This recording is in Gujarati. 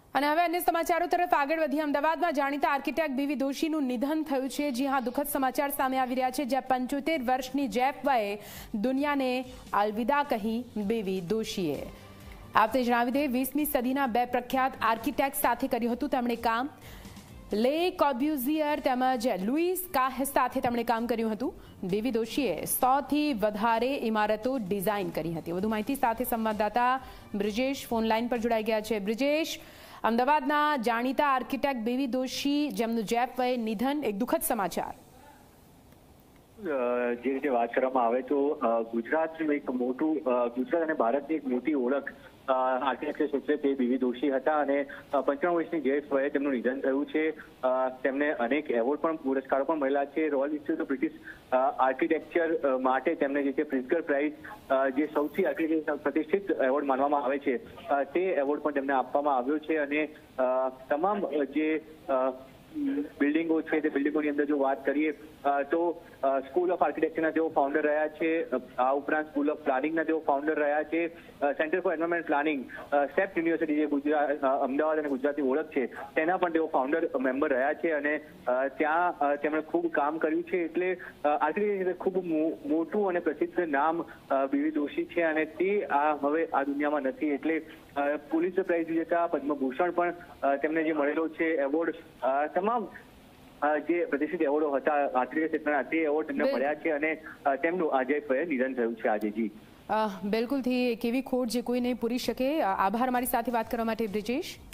અને હવે અન્ય સમાચારો તરફ આગળ વધી અમદાવાદમાં જાણીતા આર્કિટેક્ટ બીવી દોશીનું નિધન થયું છે। જી હા, દુઃખદ સમાચાર સામે આવી રહ્યા છે, જ્યાં 75 વર્ષની જેફવાએ દુનિયાને અલવિદા કહી। બીવી દોશીએ આપને જણાવી દે 20મી સદીના બે પ્રખ્યાત આર્કિટેક્ટ સાથે કર્યું હતું તેમણે કામ। લે કોબ્યુઝિયર તેમજ લુઈસ કાહેસ સાથે તેમણે કામ કર્યું હતું। બીવી દોશીએ 100થી વધારે ઇમારતો ડિઝાઇન કરી હતી। વધુ માહિતી સાથે સંવાદદાતા બ્રિજેશ ફોન લાઈન પર જોડાઈ ગયા છે। બ્રિજેશ, અમદાવાદના જાણીતા આર્કિટેક્ટ બીવી દોશી જેમનું જેફવાએ નિધન, એક દુઃખદ સમાચાર। જે રીતે વાત કરવામાં આવે તો ગુજરાતનું એક મોટું ગુજરાત અને ભારતની એક મોટી ઓળખ આર્કિટેક્ચર ક્ષેત્રે તે બીવી દોશી હતા અને 95 વર્ષની જેફવાએ તેમનું નિધન થયું છે। તેમને અનેક એવોર્ડ પણ પુરસ્કારો પણ મળેલા છે। Royal institute of British architecture માટે તેમને જે છે પ્રિત્ઝકર પ્રાઇઝ, જે સૌથી પ્રતિષ્ઠિત એવોર્ડ માનવામાં આવે છે, તે એવોર્ડ પણ તેમને આપવામાં આવ્યો છે। અને તમામ જે બિલ્ડિંગો છે તે બિલ્ડિંગોની અંદર જો વાત કરીએ તો સ્કૂલ ઓફ આર્કિટેક્ચરના તેઓ ફાઉન્ડર રહ્યા છે। આ ઉપરાંત સ્કૂલ ઓફ પ્લાનિંગના તેઓ ફાઉન્ડર રહ્યા છે। Centre for environment planning, CEPT university જે ગુજરાત અમદાવાદ અને ગુજરાતની ઓળખ છે તેના પણ તેઓ ફાઉન્ડર મેમ્બર રહ્યા છે અને ત્યાં તેમણે ખૂબ કામ કર્યું છે। એટલે આર્કિટેક્ચર ખૂબ મોટું અને પ્રસિદ્ધ નામ બીવી દોશી છે અને તે હવે આ દુનિયામાં નથી। એટલે પુલિત્ઝર પ્રાઇઝ વિજેતા, પદ્મભૂષણ પણ તેમને જે મળેલો છે એવોર્ડ, તમામ જે પ્રતિષ્ઠિત એવોર્ડો હતા આર્કિટેક્ચર ક્ષેત્રના, તે એવોર્ડ તેમને મળ્યા છે અને તેમનું આજે નિધન થયું છે આજે। જી બિલકુલથી એક એવી ખોટ જે કોઈ નહીં પૂરી શકે। આભાર મારી સાથે વાત કરવા માટે બ્રિજેશ।